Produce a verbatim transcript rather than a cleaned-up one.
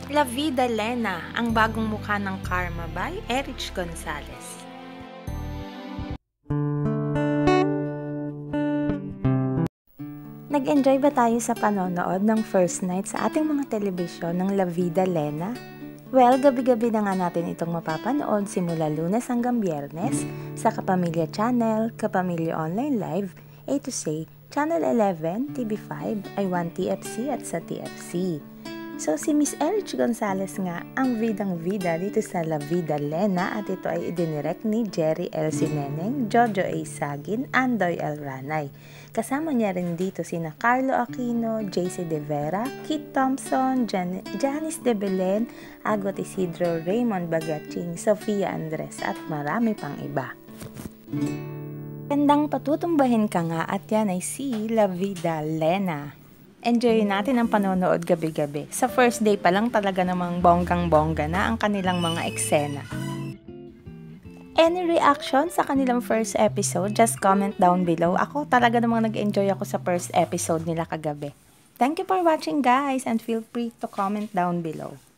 La Vida Lena, ang bagong mukha ng karma by Erich Gonzales. Nag-enjoy ba tayo sa panonood ng first night sa ating mga telebisyon ng La Vida Lena? Well, gabi-gabi na nga natin itong mapapanood simula Lunes hanggang Biyernes sa Kapamilya Channel, Kapamilya Online Live, A two Z Channel eleven, T V five, iWantTFC at sa T F C. So si Miss Erich Gonzales nga ang vidang-vida dito sa La Vida Lena at ito ay idinirect ni Jerry L. Sineneng, Jojo A. Sagin, Andoy L. Ranay. Kasama niya rin dito sina Carlo Aquino, J C De Vera, Kit Thompson, Jan Janice De Belen, Agot Isidro, Raymond Bagaching, Sofia Andres at marami pang iba. Gandang patutumbahin ka nga at yan ay si La Vida Lena. Enjoy natin ang panonood gabi-gabi. Sa first day pa lang talaga namang bonggang-bongga na ang kanilang mga eksena. Any reaction sa kanilang first episode? Just comment down below. Ako talaga namang nag-enjoy ako sa first episode nila kagabi. Thank you for watching guys and feel free to comment down below.